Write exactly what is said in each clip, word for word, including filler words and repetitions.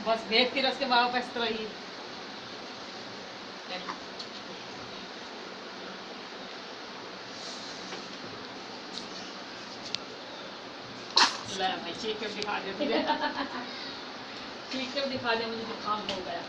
बस देखती रह उसके बाबा इस तरह ही। ले भाई चीख कर दिखा दे तुझे। चीख कर दिखा दे मुझे जुकाम हो गया।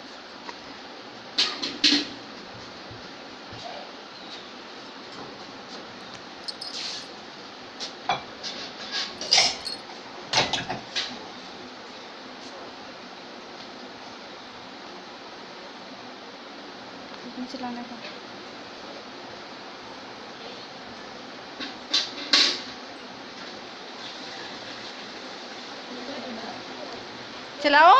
चलाने का चलाओ।